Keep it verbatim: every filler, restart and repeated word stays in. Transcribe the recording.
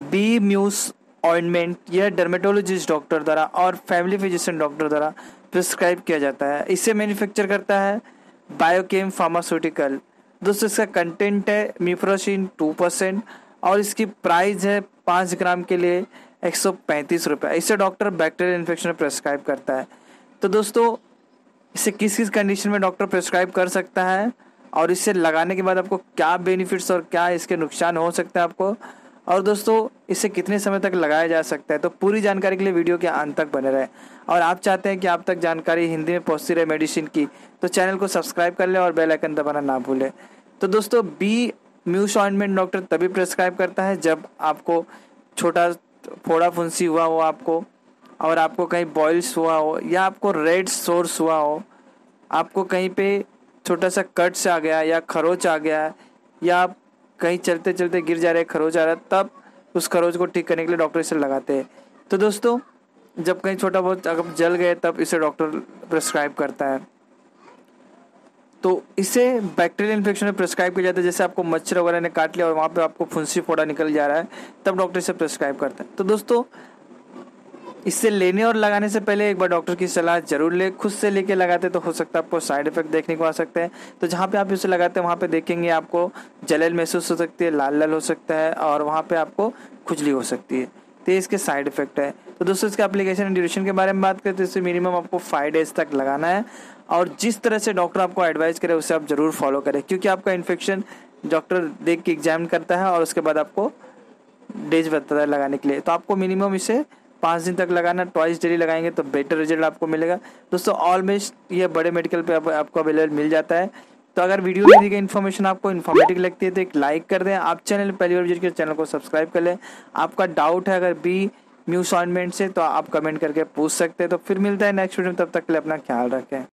B muse ointment यह dermatologist doctor द्वारा और फैमिली फिजिशियन डॉक्टर द्वारा प्रिस्क्राइब किया जाता है। इसे मैन्युफैक्चर करता है बायोकेम फार्मास्यूटिकल। दोस्तों इसका कंटेंट है म्यूफ्रोसिन टू परसेंट और इसकी प्राइस है पाँच ग्राम के लिए एक सौ पैंतीस रुपये। इसे डॉक्टर बैक्टीरियल इन्फेक्शन में प्रिस्क्राइब करता है। तो दोस्तों इसे किस किस कंडीशन में डॉक्टर प्रिस्क्राइब कर सकता है और इसे लगाने के बाद आपको क्या बेनिफिट्स और क्या इसके नुकसान हो सकते हैं आपको, और दोस्तों इसे कितने समय तक लगाया जा सकता है, तो पूरी जानकारी के लिए वीडियो के अंत तक बने रहे। और आप चाहते हैं कि आप तक जानकारी हिंदी में पहुंचती रहे मेडिसिन की, तो चैनल को सब्सक्राइब कर लें और बेल आइकन दबाना ना भूलें। तो दोस्तों बी म्यूस ऑइंटमेंट डॉक्टर तभी प्रिस्क्राइब करता है जब आपको छोटा फोड़ा फुंसी हुआ हो आपको, और आपको कहीं बॉइल्स हुआ हो, या आपको रेड सोर्स हुआ हो, आपको कहीं पे छोटा सा कट्स आ गया या खरोच आ गया, या आप कहीं चलते चलते गिर जा रहे खरोच आ रहा है, तब उस खरोच को ठीक करने के लिए डॉक्टर इसे लगाते हैं। तो दोस्तों जब कहीं छोटा बहुत अगर जल गए तब इसे डॉक्टर प्रिस्क्राइब करता है। तो इसे बैक्टीरियल इन्फेक्शन में प्रिस्क्राइब किया जाता है, जैसे आपको मच्छर वगैरह ने काट लिया और वहाँ पे आपको फुंसी फोड़ा निकल जा रहा है, तब डॉक्टर इसे प्रिस्क्राइब करता है। तो दोस्तों इससे लेने और लगाने से पहले एक बार डॉक्टर की सलाह जरूर ले। खुद से लेके लगाते तो हो सकता है आपको साइड इफेक्ट देखने को आ सकते हैं। तो जहाँ पे आप इसे लगाते हैं वहाँ पे देखेंगे आपको जलन महसूस हो सकती है, लाल लाल हो सकता है और वहाँ पे आपको खुजली हो सकती है। तो इसके साइड इफेक्ट है। तो दोस्तों इसके एप्लीकेशन एंड ड्यूरेशन के बारे में बात करें तो इसे मिनिमम आपको फाइव डेज तक लगाना है, और जिस तरह से डॉक्टर आपको एडवाइस करे उसे आप जरूर फॉलो करें, क्योंकि आपका इन्फेक्शन डॉक्टर देख के एग्जामिन करता है और उसके बाद आपको डेज बताता है लगाने के लिए। तो आपको मिनिमम इसे पाँच दिन तक लगाना, ट्वाइस डेली लगाएंगे तो बेटर रिजल्ट आपको मिलेगा। दोस्तों ऑलमोस्ट ये बड़े मेडिकल पे आप, आपको अवेलेबल मिल जाता है। तो अगर वीडियो में दी गई इन्फॉर्मेशन आपको इन्फॉर्मेटिव लगती है तो एक लाइक कर दें। आप चैनल पहली बार विजिट कर चैनल को सब्सक्राइब कर लें। आपका डाउट है अगर बी म्यूस ऑइंटमेंट से तो आप कमेंट करके पूछ सकते हैं। तो फिर मिलता है नेक्स्ट वीडियो में, तब तक के लिए अपना ख्याल रखें।